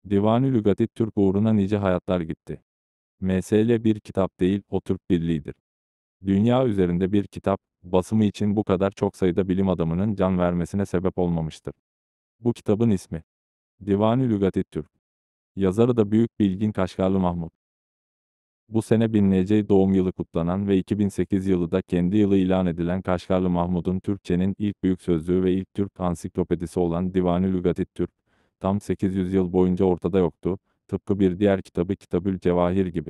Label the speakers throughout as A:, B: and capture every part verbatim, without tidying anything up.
A: Divan-ı Lügat-ı Türk uğruna nice hayatlar gitti. Mesele bir kitap değil, o Türk birliğidir. Dünya üzerinde bir kitap, basımı için bu kadar çok sayıda bilim adamının can vermesine sebep olmamıştır. Bu kitabın ismi, Divan-ı Lügat-ı Türk. Yazarı da Büyük Bilgin Kaşgarlı Mahmut. Bu sene binlerce doğum yılı kutlanan ve iki bin sekiz yılı da kendi yılı ilan edilen Kaşgarlı Mahmud'un Türkçenin ilk büyük sözlüğü ve ilk Türk ansiklopedisi olan Divan-ı Lügat-ı Türk, tam sekiz yüz yıl boyunca ortada yoktu, tıpkı bir diğer kitabı Kitabül Cevahir gibi.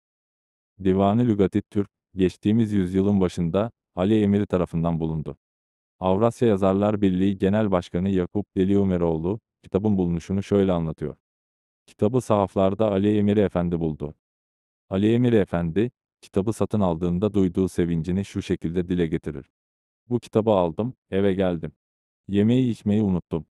A: Divan-ı Lügat-ı Türk, geçtiğimiz yüzyılın başında Ali Emiri tarafından bulundu. Avrasya Yazarlar Birliği Genel Başkanı Yakup Deliumeroğlu, kitabın bulunuşunu şöyle anlatıyor. Kitabı sahaflarda Ali Emiri Efendi buldu. Ali Emir Efendi, kitabı satın aldığında duyduğu sevincini şu şekilde dile getirir. Bu kitabı aldım, eve geldim. Yemeği içmeyi unuttum.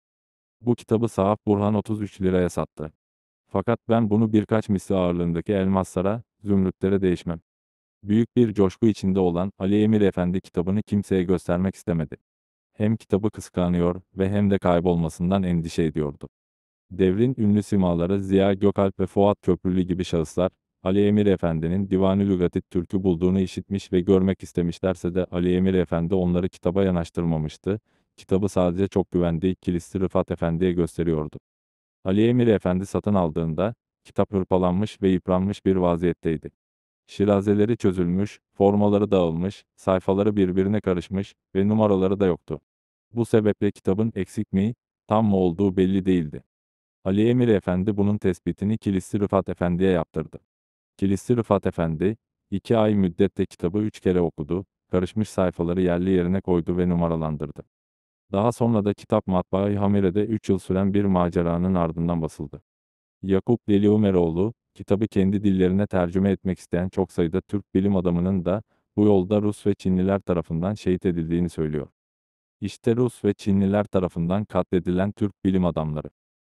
A: Bu kitabı sahaf Burhan otuz üç liraya sattı. Fakat ben bunu birkaç misli ağırlığındaki elmaslara, zümrütlere değişmem. Büyük bir coşku içinde olan Ali Emir Efendi kitabını kimseye göstermek istemedi. Hem kitabı kıskanıyor ve hem de kaybolmasından endişe ediyordu. Devrin ünlü simaları Ziya Gökalp ve Fuat Köprülü gibi şahıslar, Ali Emir Efendi'nin Divan-ı Lügat-ı Türk'ü bulduğunu işitmiş ve görmek istemişlerse de Ali Emir Efendi onları kitaba yanaştırmamıştı, kitabı sadece çok güvendiği Kilisli Rıfat Efendi'ye gösteriyordu. Ali Emir Efendi satın aldığında, kitap hırpalanmış ve yıpranmış bir vaziyetteydi. Şirazeleri çözülmüş, formaları dağılmış, sayfaları birbirine karışmış ve numaraları da yoktu. Bu sebeple kitabın eksik mi, tam mı olduğu belli değildi. Ali Emir Efendi bunun tespitini Kilisli Rıfat Efendi'ye yaptırdı. Kilisli Rıfat Efendi, iki ay müddette kitabı üç kere okudu, karışmış sayfaları yerli yerine koydu ve numaralandırdı. Daha sonra da kitap Matbaa-i Hamire'de üç yıl süren bir maceranın ardından basıldı. Yakup Deliumeroğlu, kitabı kendi dillerine tercüme etmek isteyen çok sayıda Türk bilim adamının da bu yolda Rus ve Çinliler tarafından şehit edildiğini söylüyor. İşte Rus ve Çinliler tarafından katledilen Türk bilim adamları.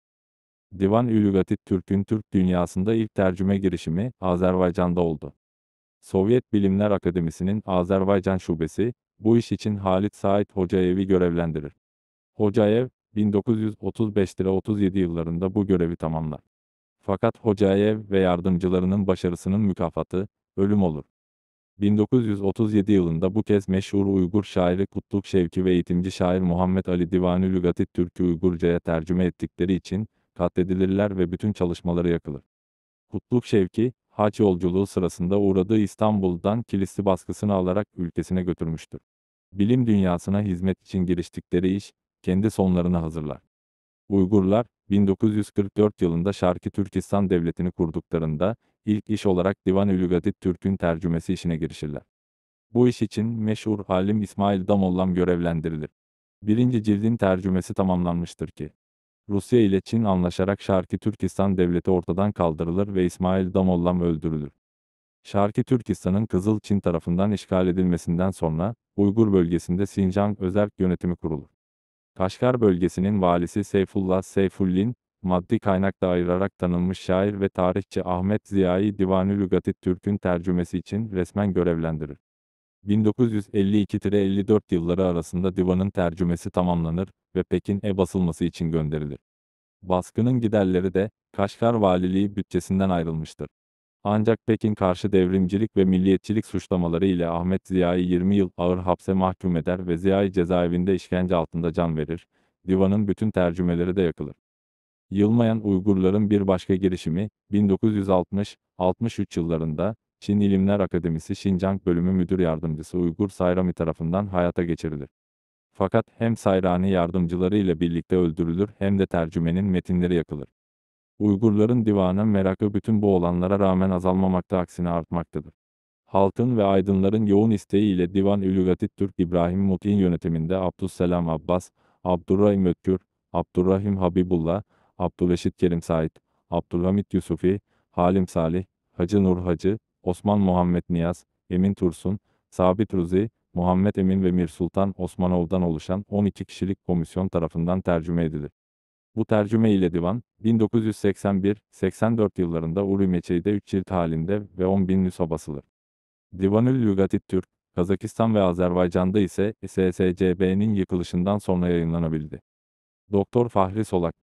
A: Divan-ı Lügat-ı Türk'ün Türk dünyasında ilk tercüme girişimi Azerbaycan'da oldu. Sovyet Bilimler Akademisi'nin Azerbaycan şubesi, bu iş için Halit Sait Hocayev'i görevlendirir. Hocayev, bin dokuz yüz otuz beş otuz yedi yıllarında bu görevi tamamlar. Fakat Hocayev ve yardımcılarının başarısının mükafatı, ölüm olur. bin dokuz yüz otuz yedi yılında bu kez meşhur Uygur şairi Kutluk Şevki ve eğitimci şair Muhammed Ali Divan-ı Lügat-ı Türk'ü Uygurca'ya tercüme ettikleri için katledilirler ve bütün çalışmaları yakılır. Kutluk Şevki, haç yolculuğu sırasında uğradığı İstanbul'dan Kilisli baskısını alarak ülkesine götürmüştür. Bilim dünyasına hizmet için giriştikleri iş, kendi sonlarını hazırlar. Uygurlar, bin dokuz yüz kırk dört yılında Şarkı Türkistan Devleti'ni kurduklarında, ilk iş olarak Divan-ı Lügat-ı Türk'ün tercümesi işine girişirler. Bu iş için meşhur alim İsmail Damollam görevlendirilir. Birinci cildin tercümesi tamamlanmıştır ki, Rusya ile Çin anlaşarak Şarkı Türkistan Devleti ortadan kaldırılır ve İsmail Damollam öldürülür. Şarkı Türkistan'ın Kızıl Çin tarafından işgal edilmesinden sonra, Uygur bölgesinde Sincan özerk yönetimi kurulur. Kaşgar bölgesinin valisi Seyfullah Seyfullin, maddi kaynakla ayırarak tanınmış şair ve tarihçi Ahmet Ziya'yı Divan-ı Lügat-ı Türk'ün tercümesi için resmen görevlendirir. bin dokuz yüz elli iki elli dört yılları arasında divanın tercümesi tamamlanır ve Pekin'e basılması için gönderilir. Baskının giderleri de, Kaşgar Valiliği bütçesinden ayrılmıştır. Ancak Pekin karşı devrimcilik ve milliyetçilik suçlamaları ile Ahmet Ziya'yı yirmi yıl ağır hapse mahkum eder ve Ziya'yı cezaevinde işkence altında can verir, divanın bütün tercümeleri de yakılır. Yılmayan Uygurların bir başka girişimi, bin dokuz yüz altmış altmış üç yıllarında, Çin İlimler Akademisi Şincan Bölümü Müdür Yardımcısı Uygur Sayrami tarafından hayata geçirilir. Fakat hem Sayrani yardımcıları ile birlikte öldürülür hem de tercümenin metinleri yakılır. Uygurların divana merakı bütün bu olanlara rağmen azalmamakta, aksine artmaktadır. Halkın ve aydınların yoğun isteğiyle Divan-ı Lügat-ı Türk İbrahim Mut'in yönetiminde Abdüsselam Abbas, Abdurrahim Ötkür, Abdurrahim Habibullah, Abdüreşit Kerim Said, Abdülhamit Yusufi, Halim Salih, Hacı Nur Hacı, Osman Muhammed Niyaz, Emin Tursun, Sabit Ruzi, Muhammed Emin ve Mir Sultan Osmanov'dan oluşan on iki kişilik komisyon tarafından tercüme edilir. Bu tercüme ile divan, bin dokuz yüz seksen bir seksen dört yıllarında Urimeçe'de üç cilt halinde ve on bin nüsha basılır. Divan-ı Lügat-ı Türk, Kazakistan ve Azerbaycan'da ise S S C B'nin yıkılışından sonra yayınlanabildi. Doktor Fahri Solak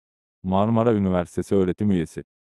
A: Marmara Üniversitesi öğretim üyesi.